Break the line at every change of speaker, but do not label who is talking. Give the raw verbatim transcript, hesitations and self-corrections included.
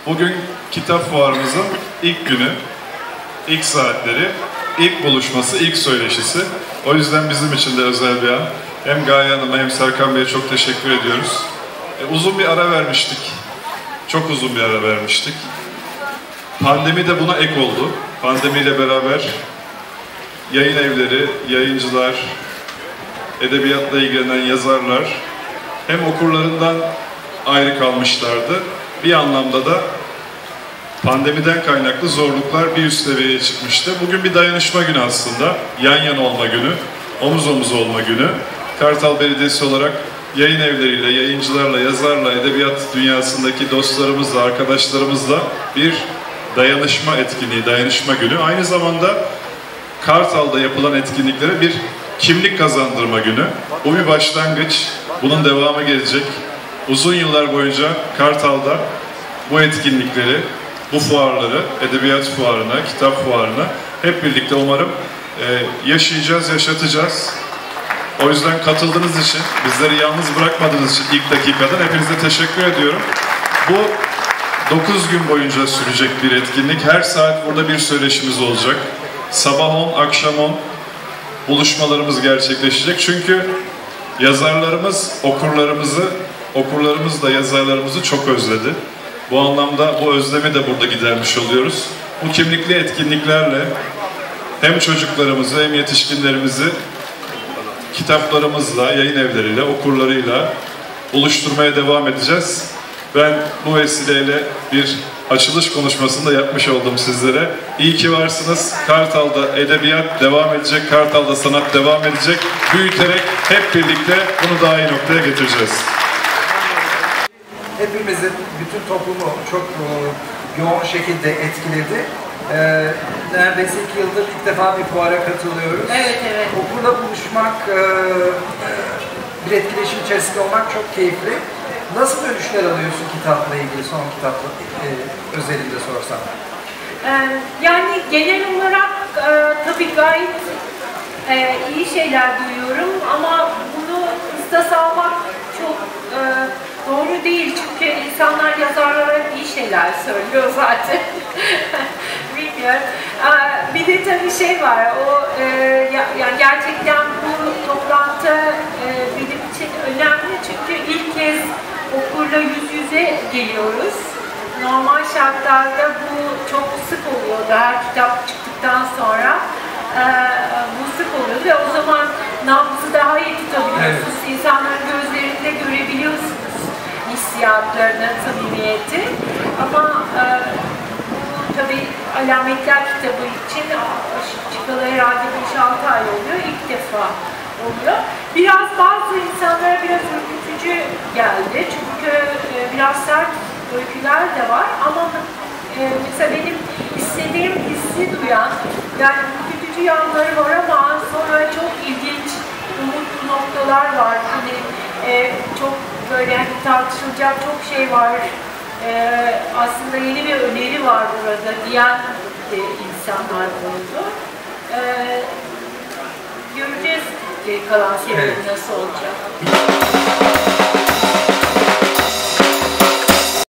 Bugün kitap fuarımızın ilk günü, ilk saatleri, ilk buluşması, ilk söyleşisi. O yüzden bizim için de özel bir an. Hem Gaye Hanım'a hem Serkan Bey'e çok teşekkür ediyoruz. E, uzun bir ara vermiştik. Çok uzun bir ara vermiştik. Pandemi de buna ek oldu. Pandemiyle beraber yayın evleri, yayıncılar, edebiyatla ilgilenen yazarlar hem okurlarından ayrı kalmışlardı. Bir anlamda da pandemiden kaynaklı zorluklar bir üst seviyeye çıkmıştı. Bugün bir dayanışma günü aslında. Yan yana olma günü, omuz omuz olma günü. Kartal Belediyesi olarak yayın evleriyle, yayıncılarla, yazarla, edebiyat dünyasındaki dostlarımızla, arkadaşlarımızla bir dayanışma etkinliği, dayanışma günü. Aynı zamanda Kartal'da yapılan etkinliklere bir kimlik kazandırma günü. Bu bir başlangıç, bunun devamı gelecek. Uzun yıllar boyunca Kartal'da bu etkinlikleri, bu fuarları, edebiyat fuarına, kitap fuarına hep birlikte umarım yaşayacağız, yaşatacağız. O yüzden katıldığınız için, bizleri yalnız bırakmadığınız için ilk dakikadan hepinize teşekkür ediyorum. Bu dokuz gün boyunca sürecek bir etkinlik. Her saat burada bir söyleşimiz olacak. Sabah on, akşam on buluşmalarımız gerçekleşecek. Çünkü yazarlarımız okurlarımızı, okurlarımız da yazarlarımızı çok özledi. Bu anlamda bu özlemi de burada gidermiş oluyoruz. Bu kimlikli etkinliklerle hem çocuklarımızı hem yetişkinlerimizi kitaplarımızla, yayın evleriyle, okurlarıyla buluşturmaya devam edeceğiz. Ben bu vesileyle bir açılış konuşmasını da yapmış oldum sizlere. İyi ki varsınız. Kartal'da edebiyat devam edecek, Kartal'da sanat devam edecek. Büyüterek hep birlikte bunu daha iyi noktaya getireceğiz.
Hepimizin, bütün toplumu çok yoğun şekilde etkiledi. Ee, neredeyse iki yıldır ilk defa bir fuara katılıyoruz.
Evet, evet.
Okulda buluşmak, e, bir etkileşim içerisinde olmak çok keyifli. Nasıl dönüşler alıyorsun kitapla ilgili, son kitapla e, özelinde sorsam?
Ee, yani genel olarak e, tabii gayet e, iyi şeyler duyuyorum ama bunu ıstas almak çok e, doğru değil çünkü insanlar yazarlara iyi şeyler söylüyor zaten. Bilmiyorum. Ee, bir de tabii şey var, o e, ya, yani gerçekten bu toplantı e, benim için önemli çünkü ilk kez okurla yüz yüze geliyoruz. Normal şartlarda bu çok sık oluyordu her kitap çıktıktan sonra. Ee, bu sık oluyordu ve o zaman nabzı daha iyi tutabiliyorsunuz. Evet. İnsanların gözlerinde görebiliyorsunuz hissiyatlarını, samimiyeti. Ama e, bu tabii Alametler kitabı için çıkalı herhalde beş altı ay oluyor. İlk defa oluyor. Biraz bazı insanlara biraz ürkütücü geldi. Çünkü e, biraz sert öyküler de var. Ama e, mesela benim istediğim hissi duyan, yani ürkütücü yanları var ama sonra çok ilginç, umutlu noktalar var. Hani e, çok böyle hani tartışılacak çok şey var. Ee, aslında yeni bir öneri var burada diyen de insanlar oldu. Ee, göreceğiz kalan serinin nasıl olacak.